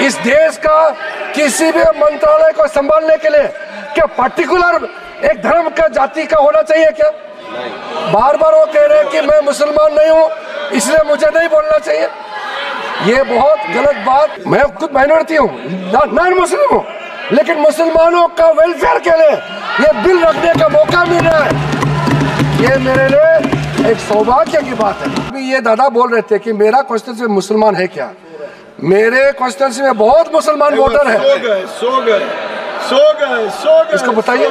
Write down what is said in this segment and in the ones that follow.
इस देश का किसी भी मंत्रालय को संभालने के लिए क्या पर्टिकुलर एक धर्म का जाति का होना चाहिए क्या? बार बार वो कह रहे हैं कि मैं मुसलमान नहीं हूँ इसलिए मुझे नहीं बोलना चाहिए। ये बहुत गलत बात। मैं खुद माइनॉरिटी हूँ, नॉन मुस्लिम हूँ, लेकिन मुसलमानों का वेलफेयर के लिए ये बिल रखने का मौका मिल रहा है। ये मेरे लिए एक सौभाग्य की बात है। अभी ये दादा बोल रहे थे कि मेरा कॉन्स्टिट्यूंसी में मुसलमान है क्या? मेरे कॉन्स्टिट्यूंसी में बहुत मुसलमान वोटर है। सो गए। इसको बताइए।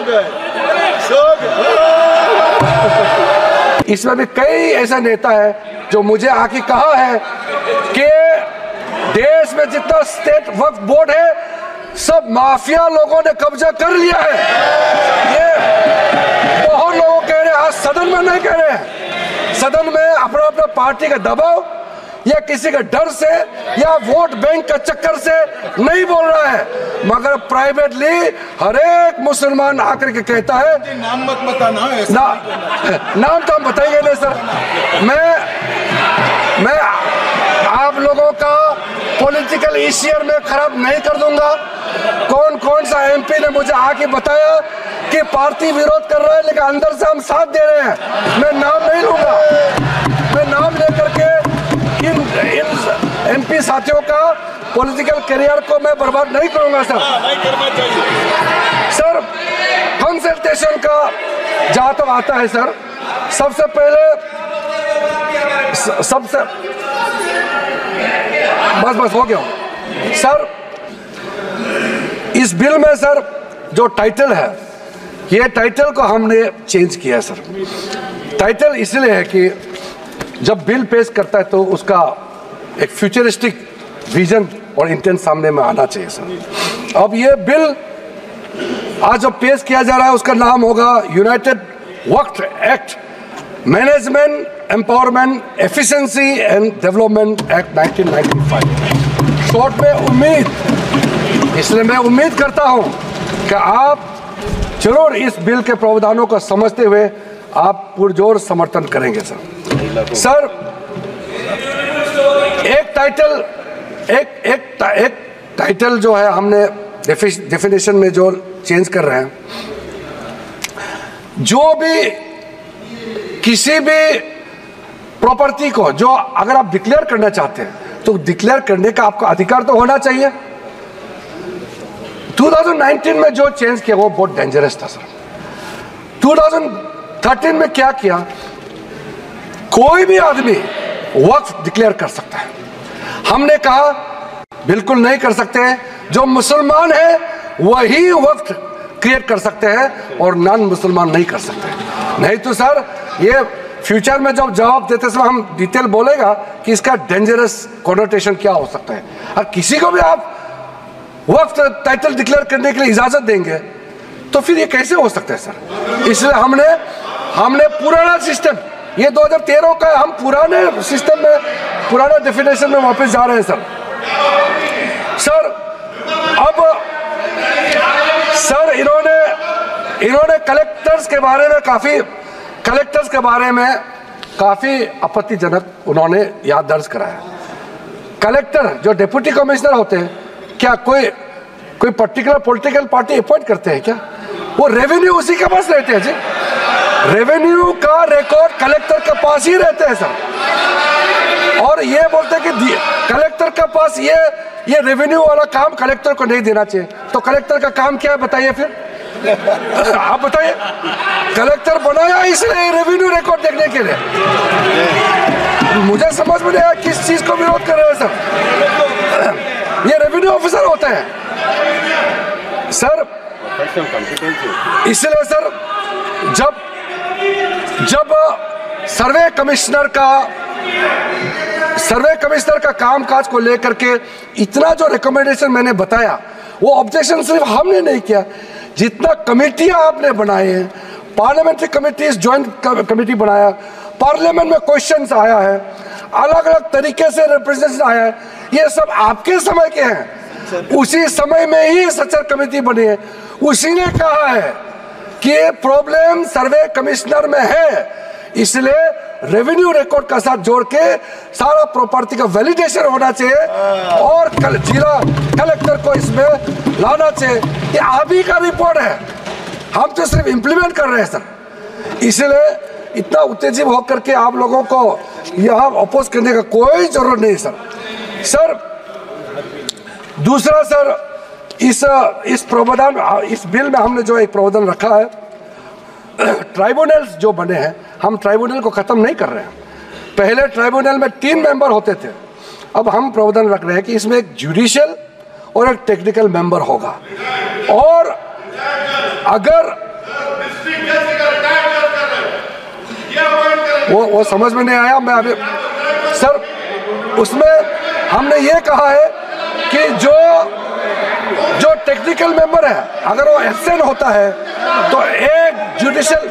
इसमें भी कई ऐसा नेता है जो मुझे आके कहा है कि देश में जितना स्टेट वक्फ बोर्ड है सब माफिया लोगों ने कब्जा कर लिया है। ये बहुत लोग कह रहे हैं, आज सदन में नहीं कह रहे हैं, सदन में अपना अपना पार्टी का दबाव या किसी के डर से या वोट बैंक का चक्कर से नहीं बोल रहा है, मगर प्राइवेटली हर एक मुसलमान आकर के कहता है। नाम मत बताना नाम तो हम बताएंगे नहीं सर। मैं आप लोगों का पॉलिटिकल ईशियर में खराब नहीं कर दूंगा। कौन कौन सा एमपी ने मुझे आके बताया कि पार्टी विरोध कर रहा है लेकिन अंदर से हम साथ दे रहे हैं, मैं नाम नहीं लूंगा। मैं नाम लेकर के इन एमपी साथियों का पॉलिटिकल करियर को मैं बर्बाद नहीं करूंगा सर। नहीं करना चाहिए सर। कंसल्टेशन का जहां तक आता है सर, सबसे पहले बस हो गया सर। इस बिल में सर जो टाइटल है, ये टाइटल को हमने चेंज किया है सर। टाइटल इसलिए है कि जब बिल पेश करता है तो उसका एक फ्यूचरिस्टिक विजन और इंटेंट सामने में आना चाहिए सर। अब ये बिल आज जो पेश किया जा रहा है उसका नाम होगा United Waqf act management empowerment efficiency and development act 1995, short में उम्मीद। इसलिए मैं उम्मीद करता हूं कि आप जरूर इस बिल के प्रावधानों को समझते हुए आप पुरजोर समर्थन करेंगे सर। सर एक टाइटल जो है हमने डेफिनेशन में जो चेंज कर रहे हैं, जो भी किसी भी प्रॉपर्टी को जो अगर आप डिक्लेयर करना चाहते हैं तो डिक्लेयर करने का आपका अधिकार तो होना चाहिए। 2019 में जो चेंज किया वो बहुत डेंजरस था सर। 2013 में क्या किया, कोई भी आदमी वक्फ डिक्लेयर कर सकता है। हमने कहा बिल्कुल नहीं कर सकते हैं, जो मुसलमान है वही वक्फ क्रिएट कर सकते हैं और नॉन मुसलमान नहीं कर सकते। नहीं तो सर ये फ्यूचर में जब जवाब देते समय हम डिटेल बोलेगा कि इसका डेंजरस कॉनोटेशन क्या हो सकता है। और किसी को भी आप वक्फ टाइटल डिक्लेयर करने के लिए इजाजत देंगे तो फिर ये कैसे हो सकता है सर। इसलिए हमने पुराना सिस्टम, ये 2013 का, हम पुराने सिस्टम में पुराना डेफिनेशन में वापस जा रहे हैं सर। सर इन्होंने कलेक्टर्स के बारे में काफी आपत्तिजनक उन्होंने याद दर्ज कराया। कलेक्टर जो डिप्टी कमिश्नर होते हैं, क्या कोई पर्टिकुलर पॉलिटिकल पार्टी अपॉइंट करते हैं क्या? वो रेवेन्यू उसी के पास रहते हैं जी। रेवेन्यू का रिकॉर्ड कलेक्टर के पास ही रहते हैं सर। और ये बोलते हैं कि कलेक्टर के पास ये रेवेन्यू वाला काम कलेक्टर को नहीं देना चाहिए। तो कलेक्टर का काम क्या है बताइए फिर? आप बताइए। कलेक्टर बनाया इसलिए रेवेन्यू रिकॉर्ड देखने के लिए। मुझे समझ में नहीं आया किस चीज को विरोध कर रहे हैं सर। ये रेवेन्यू ऑफिसर होते हैं सर। इसलिए सर जब सर्वे कमिश्नर का कामकाज को लेकर के इतना जो रिकमेंडेशन मैंने बताया, वो ऑब्जेक्शन सिर्फ हमने नहीं किया, जितना कमेटियां आपने बनाए हैं, पार्लियामेंट्री कमेटीज, ज्वाइंट कमेटी बनाया, पार्लियामेंट में क्वेश्चंस आया है, अलग अलग तरीके से रिप्रेजेंटेशन आया है, ये सब आपके समय के हैं। उसी समय में ही सचर कमेटी बनी है। उसी ने कहा है कि प्रॉब्लम सर्वे कमिश्नर में है, इसलिए रेवेन्यू रिकॉर्ड का साथ जोड़ के सारा प्रॉपर्टी का वैलिडेशन होना चाहिए और जिला कलेक्टर को इसमें लाना चाहिए। ये आप ही का रिपोर्ट है, हम तो सिर्फ इंप्लीमेंट कर रहे हैं सर। इसलिए इतना उत्तेजित होकर के आप लोगों को यहाँ अपोज करने का कोई जरूरत नहीं सर। सर दूसरा सर, इस प्रावधान, इस बिल में हमने जो एक प्रावधान रखा है, ट्राइब्यूनल्स जो बने हैं, हम ट्राइब्यूनल को खत्म नहीं कर रहे हैं। पहले ट्राइब्यूनल में 3 मेंबर होते थे, अब हम प्रावधान रख रहे हैं कि इसमें एक जुडिशियल और एक टेक्निकल मेंबर होगा। और अगर वो समझ में नहीं आया, मैं अभी सर उसमें हमने ये कहा है कि जो टेक्निकल मेंबर है अगर वो एब्सेंट होता है तो एक जुडिशियल,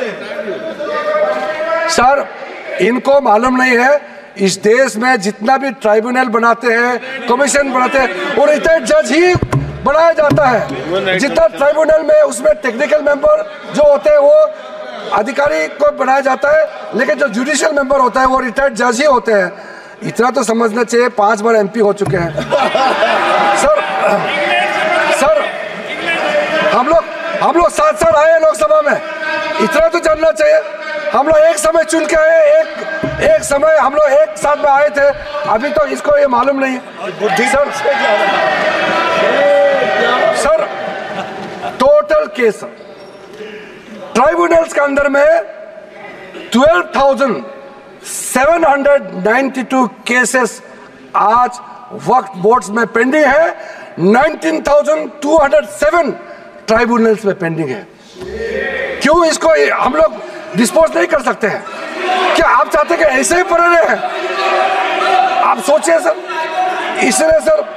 सर इनको मालूम नहीं है इस देश में जितना भी ट्राइब्यूनल बनाते हैं, कमीशन बनाते हैं, वो रिटायर्ड जज ही बनाया जाता है। जितना ट्राइब्यूनल में उसमें टेक्निकल मेंबर जो होते हैं वो अधिकारी को बनाया जाता है, लेकिन जो जुडिशियल मेंबर होता है वो रिटायर्ड जज ही होते हैं। इतना तो समझना चाहिए, 5 बार MP हो चुके हैं सर। हम लोग 7 साल आए लोकसभा में, इतना तो जानना चाहिए। हम लोग एक समय चुन के आए, एक समय हम लोग एक साथ में आए थे, अभी तो इसको ये मालूम नहीं है सर। टोटल केस ट्राइब्यूनल्स के अंदर में 12,792 केसेस आज वक्फ बोर्ड्स में पेंडिंग है, 19,207 ट्राइब्यूनल्स में पेंडिंग है। क्यों इसको हम लोग डिस्पोज नहीं कर सकते हैं? क्या आप चाहते हैं कि ऐसे ही पड़े रहे हैं? आप सोचिए सर। इसलिए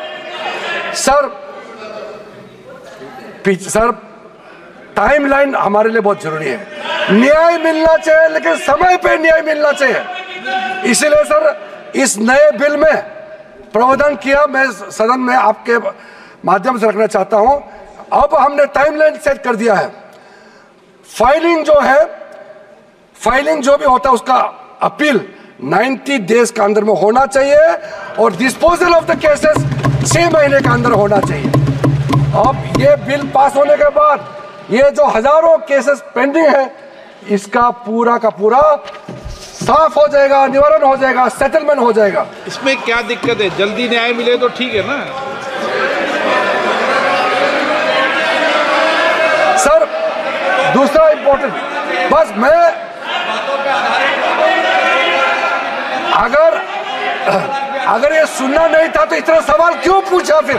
सर टाइमलाइन हमारे लिए बहुत जरूरी है। न्याय मिलना चाहिए, लेकिन समय पे न्याय मिलना चाहिए। इसलिए सर इस नए बिल में प्रावधान किया, मैं सदन में आपके माध्यम से रखना चाहता हूं। अब हमने टाइमलाइन सेट कर दिया है। फाइलिंग जो भी होता है उसका अपील 90 डेज के अंदर में होना चाहिए और डिस्पोजल ऑफ द केसेस 6 महीने के अंदर होना चाहिए। अब ये बिल पास होने के बाद ये जो हजारों केसेस पेंडिंग है, इसका पूरा का पूरा साफ हो जाएगा, निवारण हो जाएगा, सेटलमेंट हो जाएगा। इसमें क्या दिक्कत है? जल्दी न्याय मिले तो ठीक है ना सर। दूसरा इम्पोर्टेंट, बस मैं अगर ये सुनना नहीं था तो इतना सवाल क्यों पूछा? फिर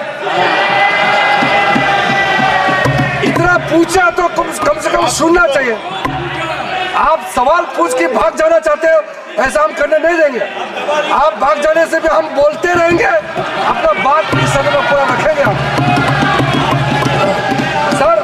इतना पूछा तो कम से कम सुनना चाहिए। आप सवाल पूछ के भाग जाना चाहते हो, ऐसा हम करने नहीं देंगे। आप भाग जाने से भी हम बोलते रहेंगे, अपना बात इस सदन में पूरा रखेंगे हम। सर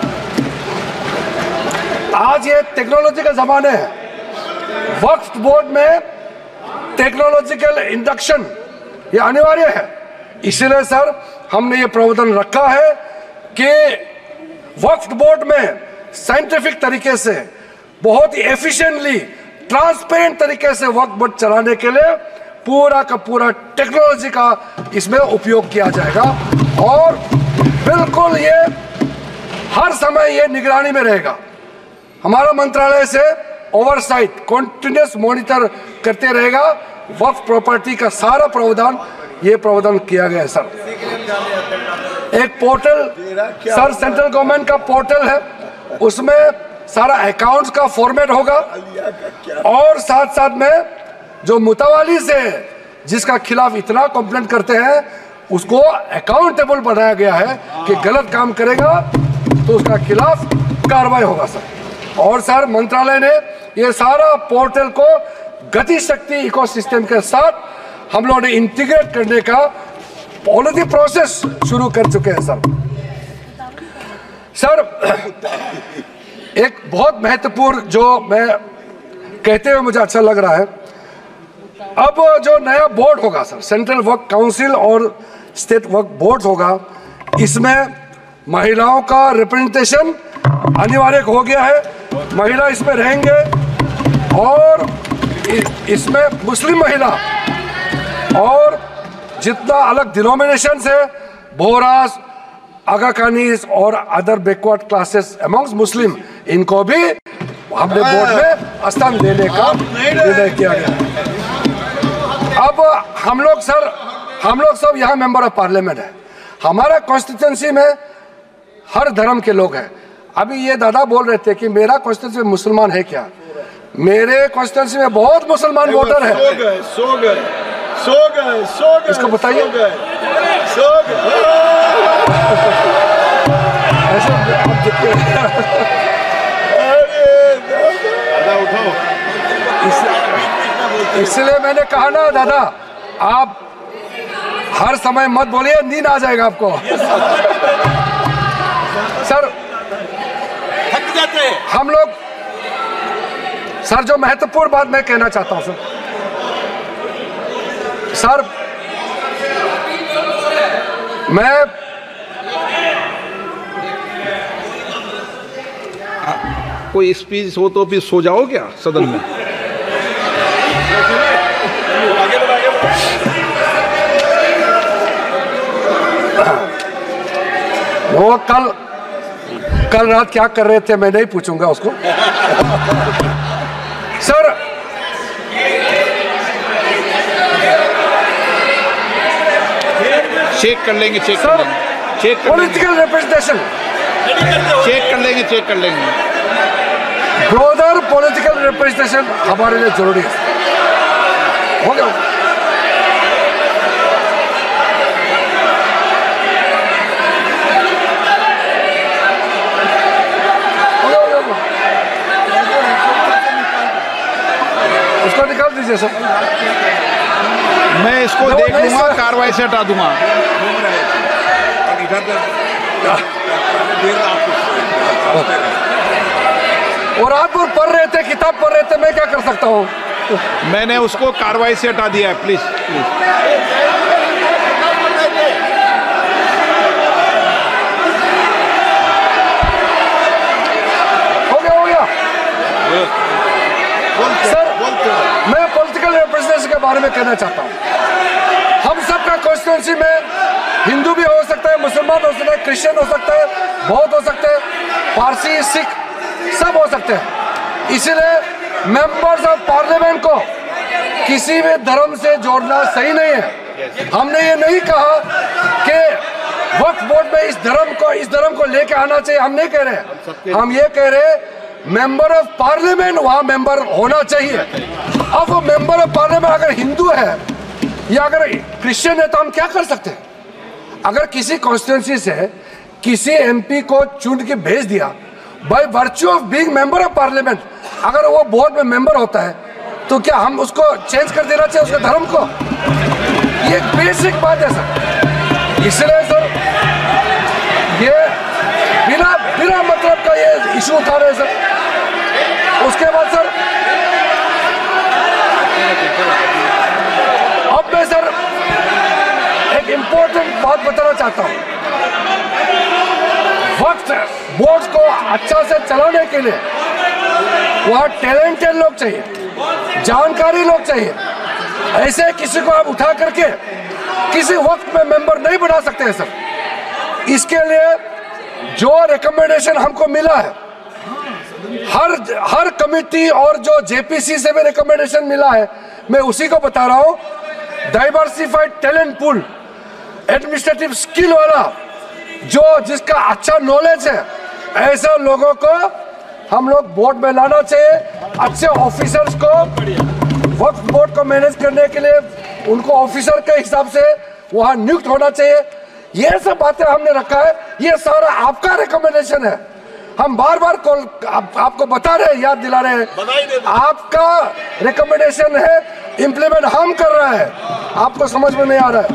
आज ये टेक्नोलॉजी का जमाना है, वक्फ बोर्ड में टेक्नोलॉजिकल इंडक्शन ये अनिवार्य है। इसलिए सर हमने ये प्रावधान रखा है कि वक्फ बोर्ड में साइंटिफिक तरीके से बहुत ही एफिशिएंटली, ट्रांसपेरेंट तरीके से वक्फ बोर्ड चलाने के लिए पूरा का पूरा टेक्नोलॉजी का इसमें उपयोग किया जाएगा और बिल्कुल ये हर समय ये निगरानी में रहेगा। हमारा मंत्रालय से ओवरसाइट, कंटिन्यूस मॉनिटर करते रहेगा। वक्फ प्रॉपर्टी का सारा प्रावधान ये प्रावधान किया गया है सर। एक पोर्टल सर, सेंट्रल गवर्नमेंट का पोर्टल है, उसमें सारा अकाउंट्स का फॉर्मेट होगा और साथ साथ में जो मुतावाली से जिसका खिलाफ इतना कंप्लेंट करते हैं उसको अकाउंटेबल बनाया गया है कि गलत काम करेगा तो उसका खिलाफ कार्रवाई होगा सर। और सर मंत्रालय ने ये सारा पोर्टल को गति शक्ति इकोसिस्टम के साथ हम लोगों ने इंटीग्रेट करने का ऑलरेडी प्रोसेस शुरू कर चुके हैं सर। सर एक बहुत महत्वपूर्ण जो मैं कहते हुए मुझे अच्छा लग रहा है, अब जो नया बोर्ड होगा सर, सेंट्रल वक्फ काउंसिल और स्टेट वक्फ बोर्ड होगा, इसमें महिलाओं का रिप्रेजेंटेशन अनिवार्य हो गया है। महिला इसमें रहेंगे और इसमें मुस्लिम महिला और जितना अलग डिनोमिनेशंस है, बोहरास, आगा खानीज और other backward classes amongst Muslim, इनको भी हमने बोर्ड में स्थान देने का निर्णय किया गया। अब हम लोग सब यहाँ मेंबर ऑफ पार्लियामेंट है। हमारा कॉन्स्टिट्यूंसी में हर धर्म के लोग हैं। अभी ये दादा बोल रहे थे कि मेरा कॉन्स्टिट्यूंसी में मुसलमान है क्या? मेरे कॉन्स्टिट्यूंसी में बहुत मुसलमान वोटर है। सो गए। इसको बताइए। ऐसे इसलिए मैंने कहा ना दादा, आप हर समय मत बोलिए, नींद आ जाएगा आपको। सर थक जाते हैं हम लोग। सर जो महत्वपूर्ण बात मैं कहना चाहता हूं सर, मैं कोई स्पीच हो तो फिर सो जाओ क्या सदन में? वो कल रात क्या कर रहे थे मैं नहीं पूछूंगा उसको। सर चेक कर लेंगे, पॉलिटिकल रिप्रेजेंटेशन चेक कर लेंगे। ब्रोदर पॉलिटिकल रिप्रेजेंटेशन हमारे लिए जरूरी है। हो गया। उसको निकाल दीजिए सर। मैं इसको देख लूंगा, कार्रवाई से हटा दूंगा। और रात भर पढ़ रहे थे, किताब पढ़ रहे थे, मैं क्या कर सकता हूँ? मैंने उसको कार्रवाई से हटा दिया है। प्लीज हो गया। सर मैं पॉलिटिकल रिप्रेजेंटेशन के बारे में कहना चाहता हूँ। हम सबका कॉन्स्टिट्यूंसी में हिंदू भी हो सकता है, मुसलमान हो सकता है, क्रिश्चियन हो सकता है, बौद्ध हो सकते हैं, पारसी, सिख सब हो सकते हैं। इसलिए मेंबर्स ऑफ पार्लियामेंट को किसी भी धर्म से जोड़ना सही नहीं है। हमने ये नहीं कहा कि वक्फ बोर्ड में इस धर्म को लेके आना चाहिए, हम नहीं कह रहे। हम ये कह रहे मेंबर ऑफ पार्लियामेंट वहां मेंबर होना चाहिए। अब वो मेंबर ऑफ पार्लियामेंट अगर हिंदू है या अगर क्रिश्चियन है तो हम क्या कर सकते हैं? अगर किसी कॉन्स्टिट्यूंसी से किसी एमपी को चुन के भेज दिया by virtue of being member of parliament, अगर वो बोर्ड में मेंबर होता है तो क्या हम उसको चेंज कर देना चाहिए उसके धर्म को? ये एक बेसिक बात है सर। इसलिए सर ये बिना मतलब का ये इशू उठा रहे हैं सर। उसके बाद सर अब मैं सर एक इंपॉर्टेंट बात बताना चाहता हूं। वक्त बोर्ड को अच्छा से चलाने के लिए वहां टैलेंटेड लोग चाहिए, जानकारी लोग चाहिए। ऐसे किसी को आप उठा करके किसी वक्त में मेंबर नहीं बना सकते हैं सर। इसके लिए जो रिकमेंडेशन हमको मिला है, हर कमिटी और जो जेपीसी से भी रिकमेंडेशन मिला है, मैं उसी को बता रहा हूं। Diversified talent pool, administrative skill वाला, जिसका अच्छा नॉलेज है, ऐसे लोगों को हम लोग बोर्ड में लाना चाहिए। अच्छे ऑफिसर्स को वक्फ बोर्ड को मैनेज करने के लिए उनको ऑफिसर के हिसाब से वहां नियुक्त होना चाहिए। ये सब बातें हमने रखा है। ये सारा आपका रिकमेंडेशन है। हम बार बार आपको बता रहे हैं, याद दिला रहे हैं, आपका रिकमेंडेशन है, इंप्लीमेंट हम कर रहे हैं। आपको समझ में नहीं आ रहा है।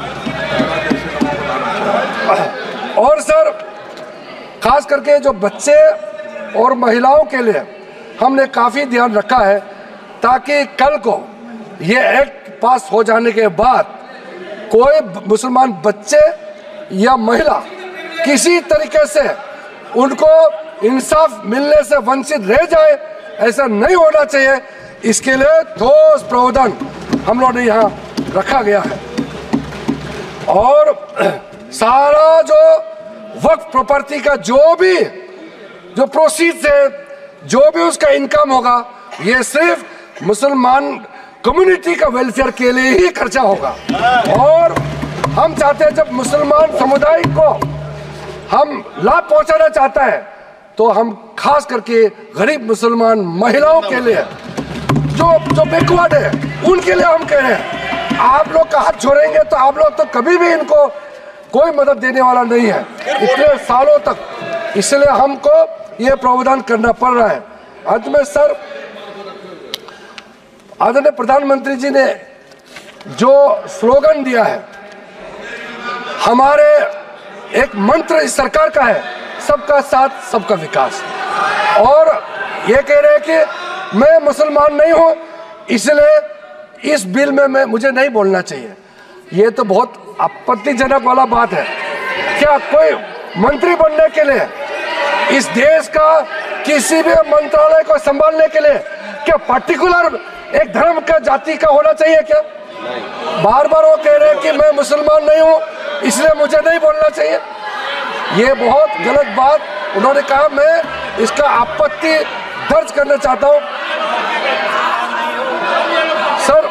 और सर खास करके जो बच्चे और महिलाओं के लिए हमने काफी ध्यान रखा है, ताकि कल को ये एक्ट पास हो जाने के बाद कोई मुसलमान बच्चे या महिला किसी तरीके से उनको इंसाफ मिलने से वंचित रह जाए, ऐसा नहीं होना चाहिए। इसके लिए ठोस प्रावधान हम लोगों ने यहाँ रखा गया है। और सारा जो वक्फ प्रॉपर्टी का जो प्रोसीड्स है, जो भी उसका इनकम होगा, ये सिर्फ मुसलमान कम्युनिटी का वेलफेयर के लिए ही खर्चा होगा। और हम चाहते हैं जब मुसलमान समुदाय को हम लाभ पहुंचाना चाहता है तो हम खास करके गरीब मुसलमान महिलाओं के लिए जो बैकवर्ड है उनके लिए हम कह रहे हैं, आप लोग का हाथ छोड़ेंगे तो आप लोग तो कभी भी इनको कोई मदद देने वाला नहीं है इतने सालों तक, इसलिए हमको ये प्रावधान करना पड़ रहा है। अंत में सर, आदरणीय प्रधानमंत्री जी ने जो स्लोगन दिया है, हमारे एक मंत्र इस सरकार का है, सबका साथ सबका विकास। और ये कह रहे हैं कि मैं मुसलमान नहीं हूं इसलिए इस बिल में मुझे नहीं बोलना चाहिए। ये तो बहुत आपत्तिजनक वाला बात है। क्या कोई मंत्री बनने के लिए, इस देश का किसी भी मंत्रालय को संभालने के लिए क्या पर्टिकुलर एक धर्म का जाति का होना चाहिए क्या? बार बार वो कह रहे हैं कि मैं मुसलमान नहीं हूं इसलिए मुझे नहीं बोलना चाहिए। ये बहुत गलत बात उन्होंने कहा, मैं इसका आपत्ति दर्ज करना चाहता हूं। सर,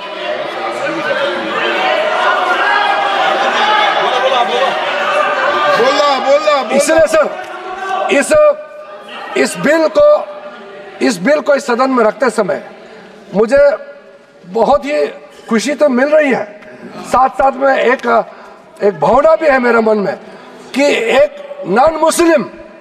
इसलिए सर इस बिल को इस सदन में रखते समय मुझे बहुत ही खुशी तो मिल रही है, साथ साथ में एक भावना भी है मेरे मन में कि एक नॉन मुस्लिम,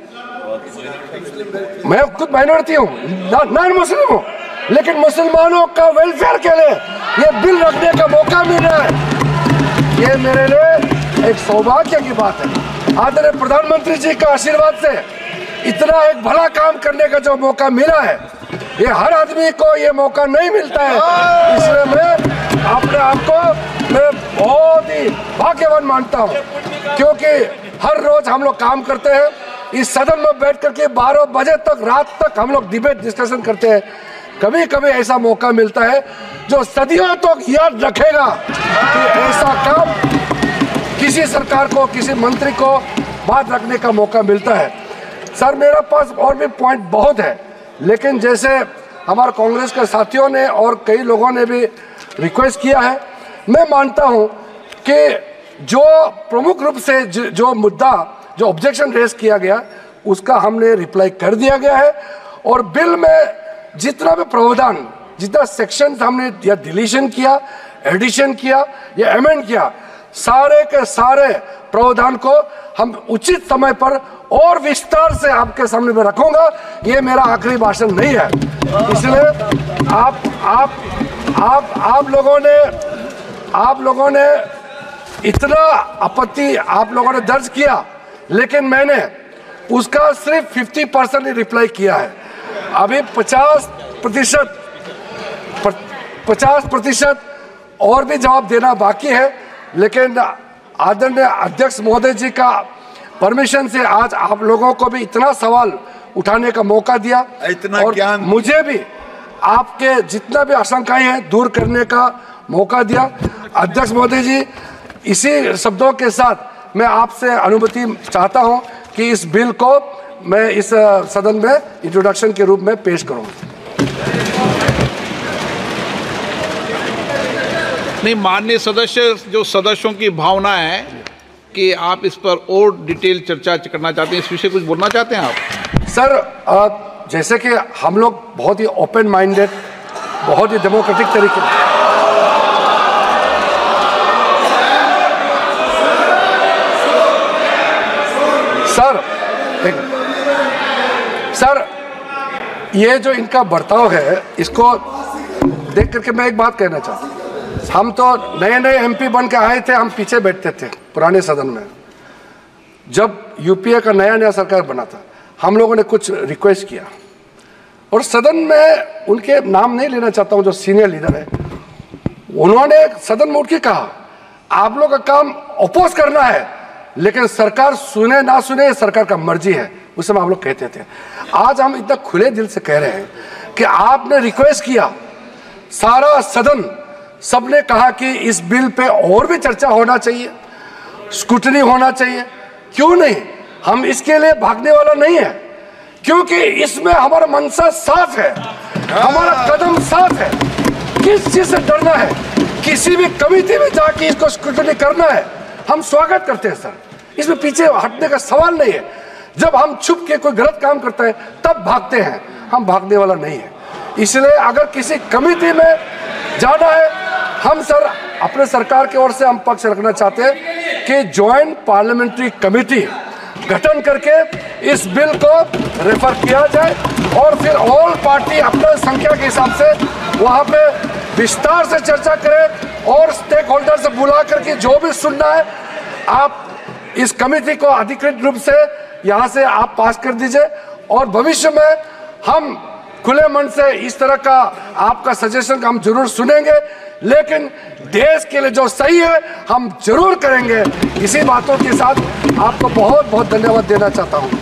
मैं खुद माइनॉरिटी हूँ, नॉन मुस्लिम हूँ, लेकिन मुसलमानों का वेलफेयर के लिए ये बिल रखने का मौका मिल रहा है। ये मेरे लिए एक सौभाग्य की बात है। आदरणीय प्रधानमंत्री जी का आशीर्वाद से इतना एक भला काम करने का जो मौका मिला है, ये हर आदमी को ये मौका नहीं मिलता है। इसलिए मैं अपने आप को मैं बहुत ही भाग्यवान मानता हूँ, क्योंकि हर रोज हम लोग काम करते हैं, इस सदन में बैठ करके 12 बजे तक, रात तक हम लोग डिबेट डिस्कशन करते हैं। कभी कभी ऐसा मौका मिलता है जो सदियों तक याद रखेगा कि ऐसा काम किसी सरकार को, किसी मंत्री को बात रखने का मौका मिलता है। सर, मेरे पास और भी पॉइंट बहुत है, लेकिन जैसे हमारे कांग्रेस के साथियों ने और कई लोगों ने भी रिक्वेस्ट किया है, मैं मानता हूं कि जो प्रमुख रूप से जो मुद्दा, जो ऑब्जेक्शन रेज किया गया, उसका हमने रिप्लाई कर दिया गया है। और बिल में जितना भी प्रावधान, जितना सेक्शन हमने या डिलीशन किया, एडिशन किया या अमेंड किया, सारे के सारे प्रावधान को हम उचित समय पर और विस्तार से आपके सामने में रखूंगा। ये मेरा आखिरी भाषण नहीं है, इसलिए आप लोगों ने इतना आपत्ति आप लोगों ने दर्ज किया, लेकिन मैंने उसका सिर्फ 50% ही रिप्लाई किया है। अभी 50% और भी जवाब देना बाकी है, लेकिन आदरणीय अध्यक्ष महोदय जी का परमिशन से आज आप लोगों को भी इतना सवाल उठाने का मौका दिया, इतना और ज्ञान मुझे भी आपके जितना भी आशंकाएं हैं दूर करने का मौका दिया। अध्यक्ष महोदय जी, इसी शब्दों के साथ मैं आपसे अनुमति चाहता हूं कि इस बिल को मैं इस सदन में इंट्रोडक्शन के रूप में पेश करूं। नहीं, माननीय सदस्य, जो सदस्यों की भावना है कि आप इस पर और डिटेल चर्चा करना चाहते हैं, इस विषय कुछ बोलना चाहते हैं आप? सर, जैसे कि हम लोग बहुत ही ओपन माइंडेड, बहुत ही डेमोक्रेटिक तरीके सर, ये जो इनका बर्ताव है, इसको देख करके मैं एक बात कहना चाहता हूँ। हम तो नए एमपी बन के आए थे, हम पीछे बैठते थे पुराने सदन में। जब यूपीए का नया सरकार बना था, हम लोगों ने कुछ रिक्वेस्ट किया, और सदन में उनके नाम नहीं लेना चाहता हूँ, जो सीनियर लीडर है, उन्होंने सदन में उठ के कहा, आप लोग का काम अपोज करना है, लेकिन सरकार सुने ना सुने सरकार का मर्जी है। उस समय हम लोग कहते थे। आज हम इतना खुले दिल से कह रहे हैं कि आपने रिक्वेस्ट किया सारा सदन सबने कहा कि इस बिल पे और भी चर्चा होना चाहिए, स्क्रूटनी होना चाहिए। क्यों नहीं, हम इसके लिए भागने वाला नहीं है, क्योंकि इसमें हमारा मनसा साफ है, हमारा कदम साफ है। किस चीज से डरना है? किसी भी कमेटी में जाके इसको स्क्रूटनी करना है, हम स्वागत करते हैं सर, इसमें पीछे हटने का सवाल नहीं है। जब हम छुप के कोई गलत काम करता है तब भागते हैं, हम भागने वाला नहीं है। इसलिए अगर किसी कमेटी में जाना है, हम सर अपने सरकार की ओर से हम पक्ष रखना चाहते हैं कि ज्वाइंट पार्लियामेंट्री कमेटी गठन करके इस बिल को रेफर किया जाए और फिर ऑल पार्टी अपने संख्या के हिसाब से वहाँ पे विस्तार से चर्चा करें और स्टेक होल्डर से बुला करके जो भी सुनना है आप इस कमेटी को अधिकृत रूप से यहाँ से आप पास कर दीजिए। और भविष्य में हम खुले मन से इस तरह का आपका सजेशन हम जरूर सुनेंगे, लेकिन देश के लिए जो सही है हम जरूर करेंगे। इसी बातों के साथ आपको बहुत बहुत धन्यवाद देना चाहता हूँ।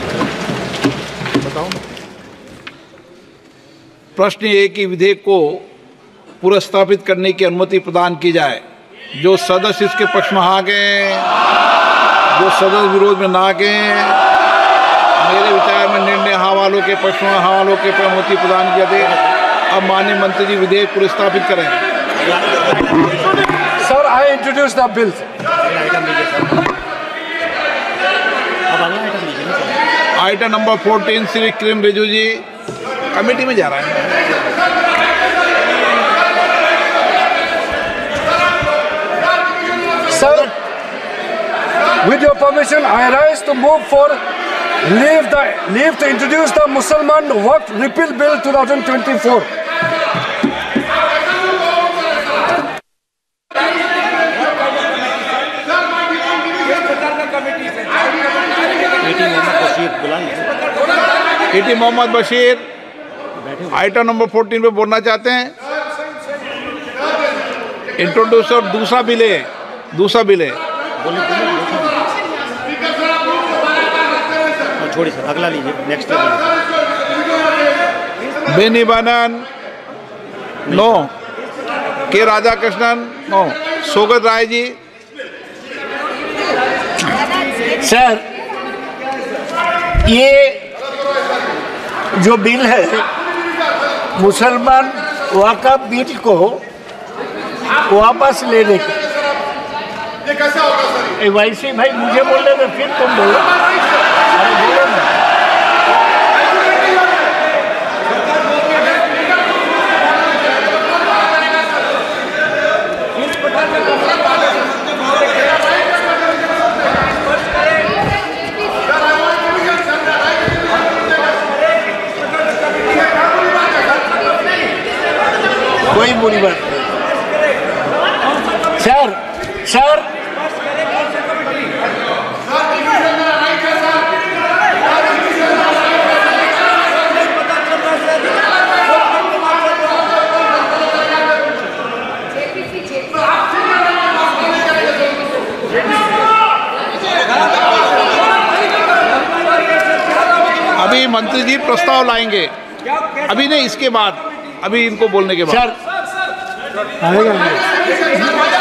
प्रश्न ये कि विधेयक को पुनर्स्थापित करने की अनुमति प्रदान की जाए। जो सदस्य इसके पक्ष में आ गए, जो सदस्य विरोध में ना गए, मेरे विचार में निर्णय हाँ वालों के पक्ष में, हाँ वालों के पर अनुमति प्रदान किया दे। अब माननीय मंत्री जी विधेयक पुनर्स्थापित करें। Sir, I introduce the bill. Item number 14 Shri Kiran Rijiju ji committee में जा रहा है। Sir, with your permission, I rise to move for leave to introduce the Mussalman Waqf Repeal Bill 2024. ET Mohammed Basheer item number 14 पे बोलना चाहते हैं। इंट्रोड्यूसर दूसरा बिल है। छोड़िए सर, अगला लीजिए, next Beni Behanan no, K Radha Krishnan no, Sogata Roy ji. Sir, ये जो बिल है मुसलमान वक़्फ़ बिल को वापस लेने का, वैसे भाई मुझे बोलने में फिर तुम बोलो। अरे बोलो ना। कोई बुरी बात नहीं। सर अभी मंत्री जी प्रस्ताव लाएंगे, अभी नहीं, इसके बाद, अभी इनको बोलने के बाद सर आएगा।